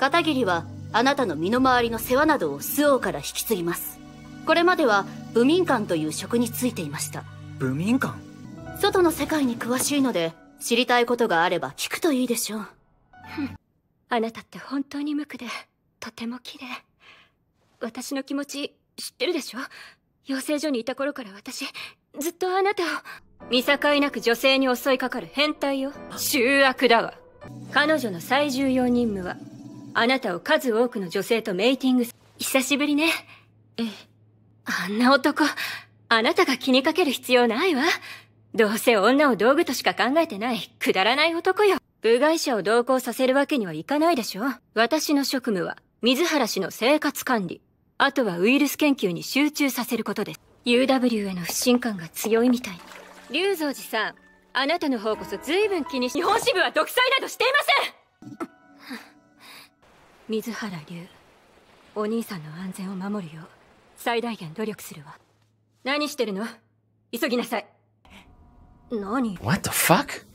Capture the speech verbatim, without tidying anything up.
片桐はあなたの身の回りの世話などを周防から引き継ぎます。これまでは武民官という職に就いていました。 武民官？ 外の世界に詳しいので、知りたいことがあれば聞くといいでしょう。 あなたって本当に無垢でとても綺麗。私の気持ち知ってるでしょ？養成所にいた頃から私ずっとあなたを。見境なく女性に襲いかかる変態よ。醜悪だわ。彼女の最重要任務はあなたを数多くの女性とメイティング。久しぶりね。ええ。あんな男、あなたが気にかける必要ないわ。どうせ女を道具としか考えてないくだらない男よ。部外者を同行させるわけにはいかないでしょ。私の職務は水原氏の生活管理、あとはウイルス研究に集中させることです。 ユーダブリュー への不信感が強いみたいに。龍蔵寺さん、あなたの方こそ随分気にし。日本支部は独裁などしていません水原龍、お兄さんの安全を守るよう最大限努力するわ。何してるの？急ぎなさい。何？ What the fuck?